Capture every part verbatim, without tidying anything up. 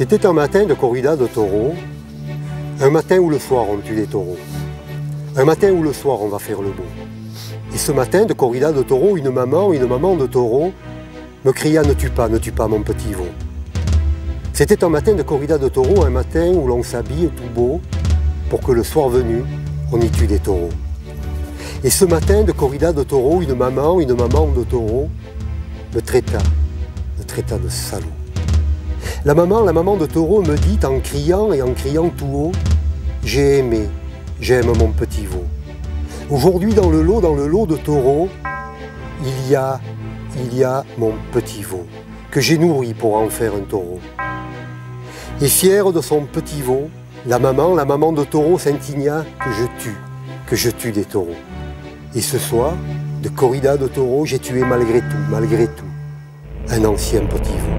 C'était un matin de corrida de taureaux, un matin où le soir on tue des taureaux, un matin où le soir on va faire le beau. Et ce matin de corrida de taureaux, une maman, une maman de taureaux me cria « Ne tue pas, ne tue pas mon petit veau ». C'était un matin de corrida de taureaux, un matin où l'on s'habille tout beau pour que le soir venu, on y tue des taureaux. Et ce matin de corrida de taureaux, une maman, une maman de taureaux me traita, me traita de salaud. La maman, la maman de taureau me dit en criant et en criant tout haut, j'ai aimé, j'aime mon petit veau. Aujourd'hui dans le lot, dans le lot de taureaux, il y a, il y a mon petit veau, que j'ai nourri pour en faire un taureau. Et fière de son petit veau, la maman, la maman de taureau s'indigna que je tue, que je tue des taureaux. Et ce soir, de corrida de taureaux, j'ai tué malgré tout, malgré tout, un ancien petit veau.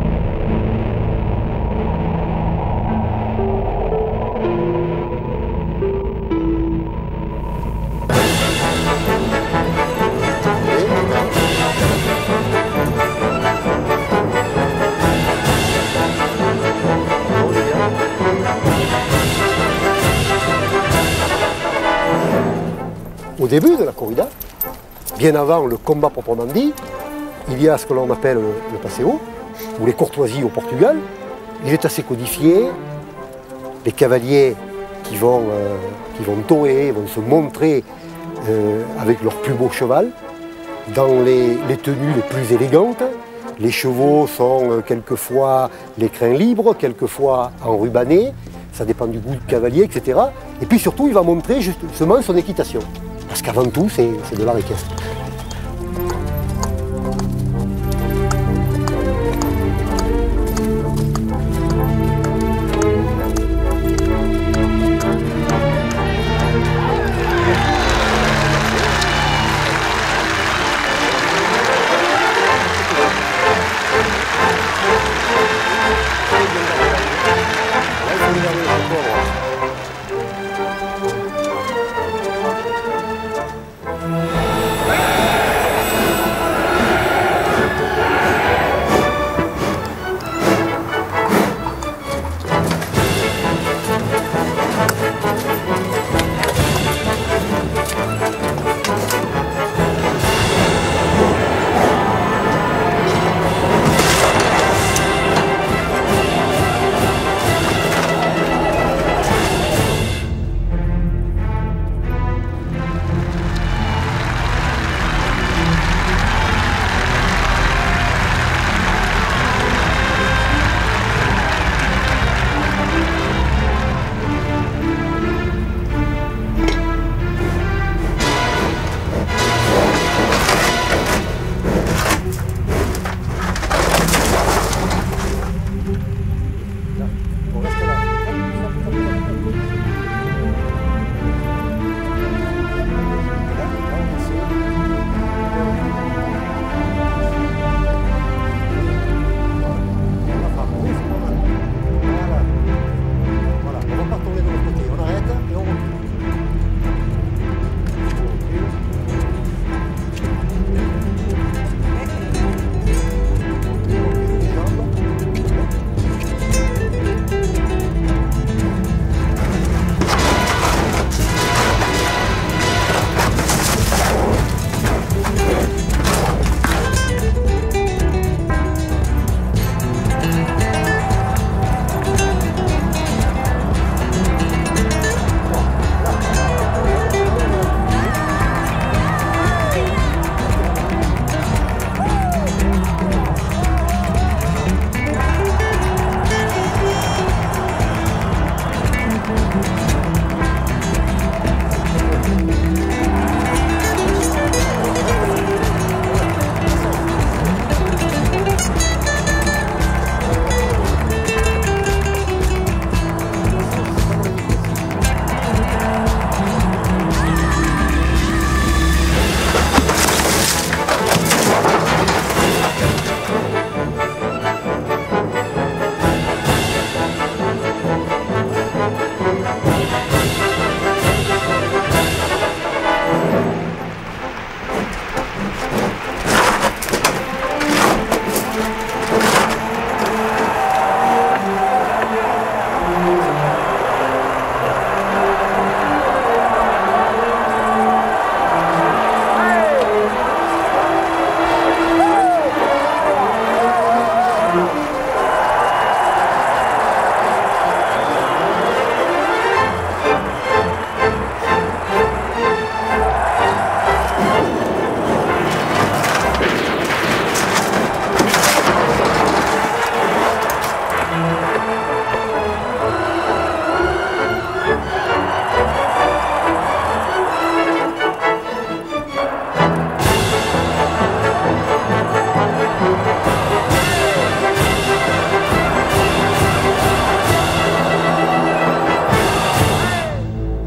Au début de la corrida, bien avant le combat proprement dit, il y a ce que l'on appelle le paseo, ou les courtoisies au Portugal. Il est assez codifié. Les cavaliers qui vont, euh, qui vont torer, vont se montrer euh, avec leur plus beau cheval, dans les, les tenues les plus élégantes. Les chevaux sont euh, quelquefois les crins libres, quelquefois enrubannés, ça dépend du goût du cavalier, et cetera. Et puis surtout, il va montrer justement son équitation. Parce qu'avant tout, c'est de l'art équestre.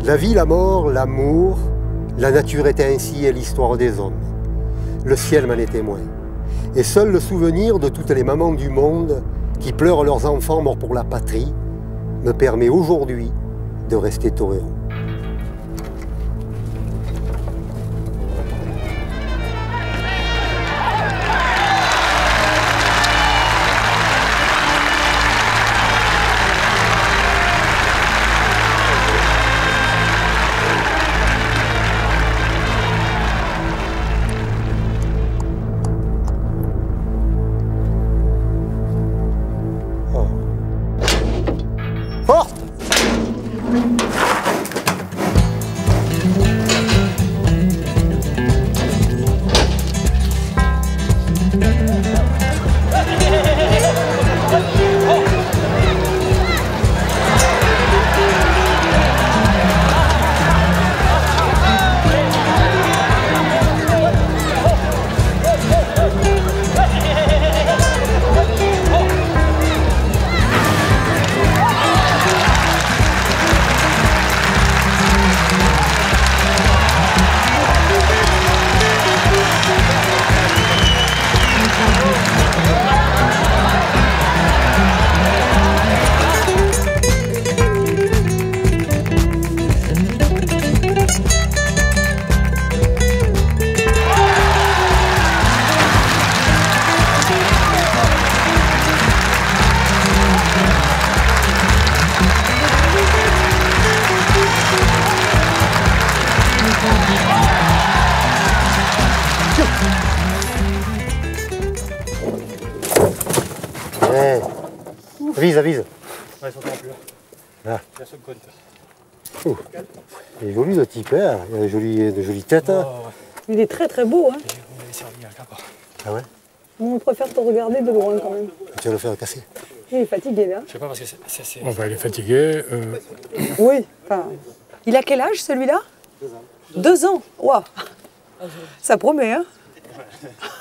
La vie, la mort, l'amour, la nature était ainsi et l'histoire des hommes. Le ciel m'en est témoin. Et seul le souvenir de toutes les mamans du monde qui pleurent leurs enfants morts pour la patrie me permet aujourd'hui de rester torero. Forte! Ouais. Avise, avise. Ouais, ils sont encore plus là. Là. Il y a ce compte. Oh. Il est joli le type, hein. Il a une jolie, une jolie tête. Oh, Hein. ouais. Il est très très beau, hein. On avait servi à un capa. Ah ouais? On préfère te regarder de loin quand même. Tu vas le faire casser. Il est fatigué là. Je sais pas parce que c'est. c'est- c'est- Enfin, il est fatigué. euh, Oui. Enfin, il a quel âge celui-là? Deux ans. Deux ans. Waouh. Ça promet, hein.